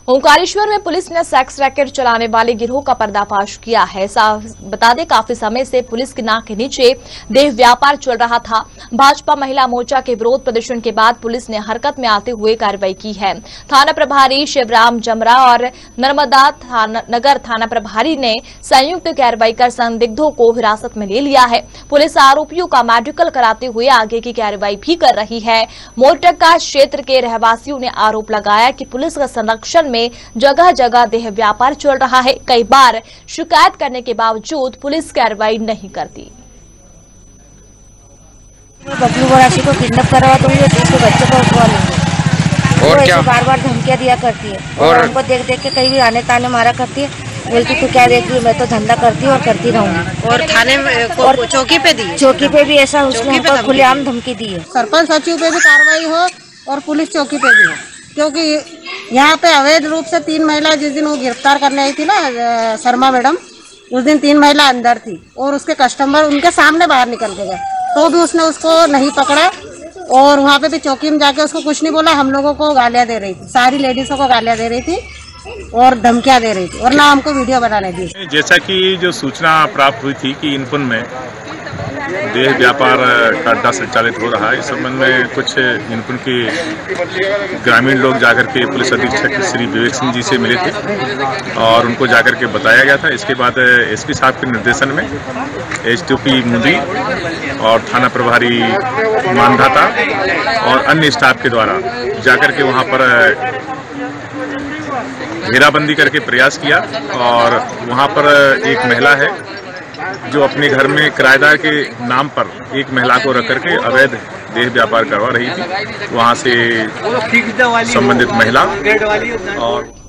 ओंकारेश्वर में पुलिस ने sex racket चलाने वाले गिरोह का पर्दाफाश किया है। बता दें, काफी समय से पुलिस की नाक के नीचे देह व्यापार चल रहा था। भाजपा महिला मोर्चा के विरोध प्रदर्शन के बाद पुलिस ने हरकत में आते हुए कार्रवाई की है। थाना प्रभारी शिवराम जमरा और नर्मदा नगर थाना प्रभारी ने संयुक्त कार्रवाई कर संदिग्धों को हिरासत में ले लिया है। पुलिस आरोपियों का मेडिकल कराते हुए आगे की कार्रवाई भी कर रही है। मोरटक्का क्षेत्र के रहवासियों ने आरोप लगाया कि पुलिस का संरक्षण में जगह जगह देह व्यापार चल रहा है। कई बार शिकायत करने के बावजूद पुलिस कार्रवाई नहीं करती। बबलू बरासी को किडनैप करवा दूंगी, दूसरे बच्चे को उठवा लूंगी। और क्या बार बार धमकियां दिया करती है और हमको देख देख के कहीं भी आने ताने मारा करती है। बोलती तू क्या देख रही है, मैं तो धंधा करती हूँ और करती रहूंगी। और थाने में और चौकी पे दी, चौकी पे भी ऐसा उसने हमको खुलेआम धमकी दी है। सरपंच सचिव पे भी कार्रवाई हो और पुलिस चौकी पे भी हो, क्योंकि यहाँ पे अवैध रूप से 3 महिला, जिस दिन वो गिरफ्तार करने आई थी ना शर्मा मैडम, उस दिन 3 महिला अंदर थी और उसके कस्टमर उनके सामने बाहर निकल के गए, तो भी उसने उसको नहीं पकड़ा और वहाँ पे भी चौकी में जाके उसको कुछ नहीं बोला। हम लोगों को गालियाँ दे रही थी, सारी लेडीजों को गालियाँ दे रही थी और धमकियाँ दे रही थी और ना हमको वीडियो बनाने दी। जैसा कि जो सूचना प्राप्त हुई थी कि इनपुन में देह व्यापार का अड्डा संचालित हो रहा है, इस संबंध में कुछ इनपुन के ग्रामीण लोग जाकर के पुलिस अधीक्षक श्री विवेक सिंह जी से मिले थे और उनको जाकर के बताया गया था। इसके बाद एसपी साहब के निर्देशन में एसडीओपी मुंदी और थाना प्रभारी मानधाता और अन्य स्टाफ के द्वारा जाकर के वहां पर घेराबंदी करके प्रयास किया और वहां पर एक महिला है जो अपने घर में किराएदार के नाम पर एक महिला को रख करके अवैध देह व्यापार करवा रही थी। वहां से संबंधित महिला और